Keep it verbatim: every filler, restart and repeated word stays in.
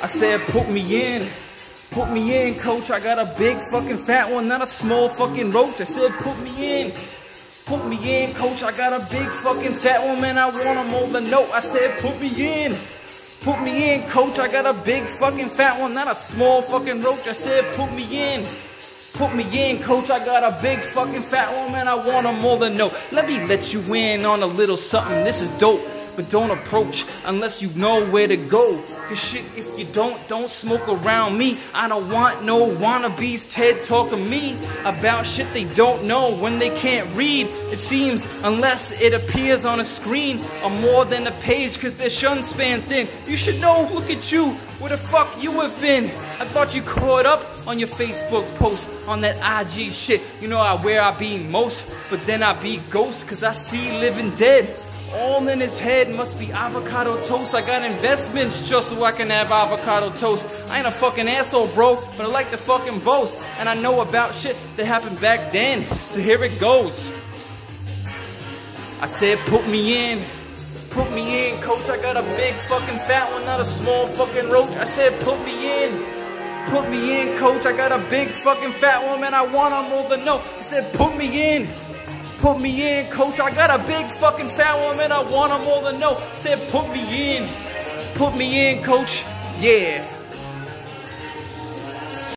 I said, put me in. Put me in, coach. I got a big fucking fat one, not a small fucking roach. I said, put me in. Put me in, coach. I got a big fucking fat one, man. I want them all to know. I said, put me in. Put me in, coach. I got a big fucking fat one, not a small fucking roach. I said, put me in. Put me in, coach. I got a big fucking fat one, man. I want them all to know. Let me let you in on a little something. This is dope. But don't approach unless you know where to go. Cause shit, if you don't, don't smoke around me. I don't want no wannabes TED talking me about shit they don't know when they can't read. It seems, unless it appears on a screen or more than a page, cause their shun span thin. You should know, look at you, where the fuck you have been. I thought you caught up on your Facebook post, on that I G shit. You know I where I be most, but then I be ghost, cause I see living dead. All in his head must be avocado toast. I got investments just so I can have avocado toast. I ain't a fucking asshole, bro, but I like to fucking boast. And I know about shit that happened back then, so here it goes. I said, put me in. Put me in, coach. I got a big fucking fat one, not a small fucking roach. I said, put me in. Put me in, coach. I got a big fucking fat one, man. I want them all to know. I said, put me in. Put me in, coach. I got a big fucking fat one, man. I want them all to know. Said, put me in. Put me in, coach. Yeah.